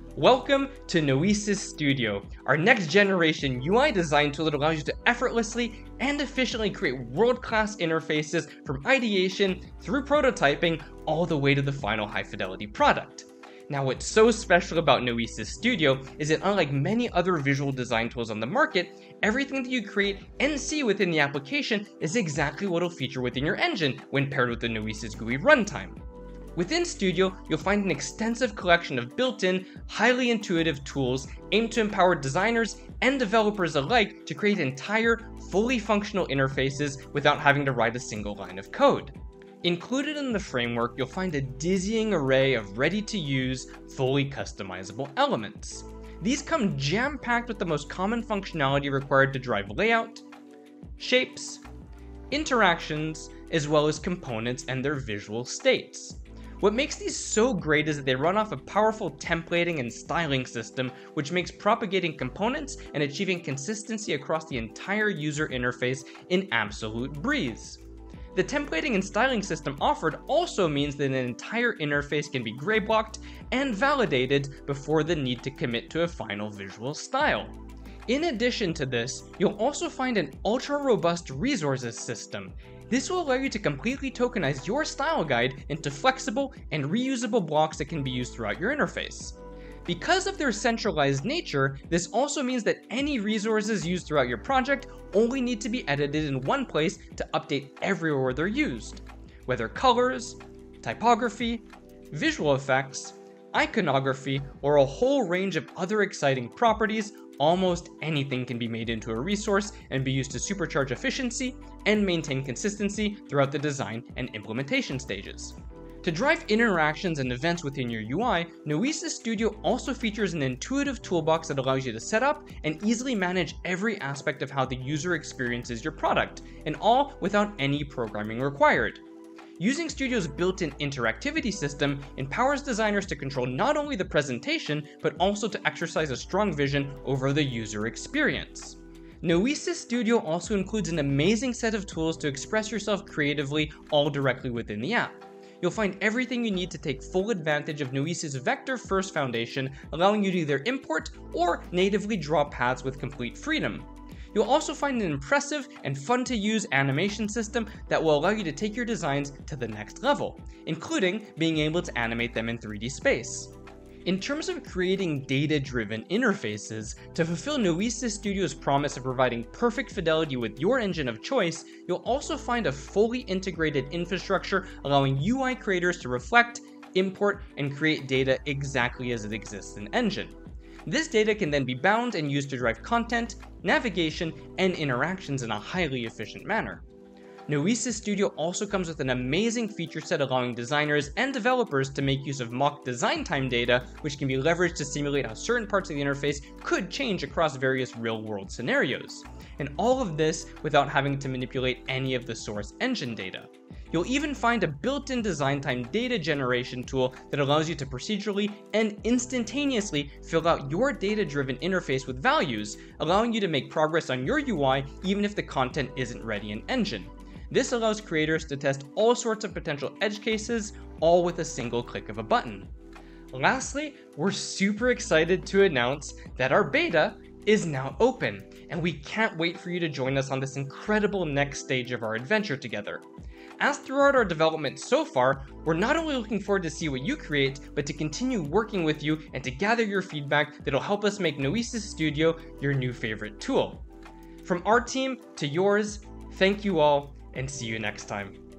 Welcome to Noesis Studio, our next generation UI design tool that allows you to effortlessly and efficiently create world-class interfaces from ideation through prototyping all the way to the final high-fidelity product. Now, what's so special about Noesis Studio is that unlike many other visual design tools on the market, everything that you create and see within the application is exactly what will feature within your engine when paired with the Noesis GUI runtime. Within Studio, you'll find an extensive collection of built-in, highly intuitive tools aimed to empower designers and developers alike to create entire, fully functional interfaces without having to write a single line of code. Included in the framework, you'll find a dizzying array of ready-to-use, fully customizable elements. These come jam-packed with the most common functionality required to drive layout, shapes, interactions, as well as components and their visual states. What makes these so great is that they run off a powerful templating and styling system, which makes propagating components and achieving consistency across the entire user interface an absolute breeze. The templating and styling system offered also means that an entire interface can be gray blocked and validated before the need to commit to a final visual style. In addition to this, you'll also find an ultra-robust resources system. This will allow you to completely tokenize your style guide into flexible and reusable blocks that can be used throughout your interface. Because of their centralized nature, this also means that any resources used throughout your project only need to be edited in one place to update everywhere they're used. Whether colors, typography, visual effects, iconography, or a whole range of other exciting properties, almost anything can be made into a resource and be used to supercharge efficiency and maintain consistency throughout the design and implementation stages. To drive interactions and events within your UI, Noesis Studio also features an intuitive toolbox that allows you to set up and easily manage every aspect of how the user experiences your product, and all without any programming required. Using Studio's built-in interactivity system empowers designers to control not only the presentation, but also to exercise a strong vision over the user experience. Noesis Studio also includes an amazing set of tools to express yourself creatively, all directly within the app. You'll find everything you need to take full advantage of Noesis' vector-first foundation, allowing you to either import or natively draw paths with complete freedom. You'll also find an impressive and fun-to-use animation system that will allow you to take your designs to the next level, including being able to animate them in 3D space. In terms of creating data-driven interfaces, to fulfill Noesis Studio's promise of providing perfect fidelity with your engine of choice, you'll also find a fully integrated infrastructure allowing UI creators to reflect, import, and create data exactly as it exists in Engine. This data can then be bound and used to drive content, navigation, and interactions in a highly efficient manner. Noesis Studio also comes with an amazing feature set allowing designers and developers to make use of mock design time data, which can be leveraged to simulate how certain parts of the interface could change across various real-world scenarios. And all of this without having to manipulate any of the source engine data. You'll even find a built-in design time data generation tool that allows you to procedurally and instantaneously fill out your data-driven interface with values, allowing you to make progress on your UI even if the content isn't ready in Engine. This allows creators to test all sorts of potential edge cases, all with a single click of a button. Lastly, we're super excited to announce that our beta is now open, and we can't wait for you to join us on this incredible next stage of our adventure together. As throughout our development so far, we're not only looking forward to see what you create, but to continue working with you and to gather your feedback that'll help us make Noesis Studio your new favorite tool. From our team to yours, thank you all, and see you next time.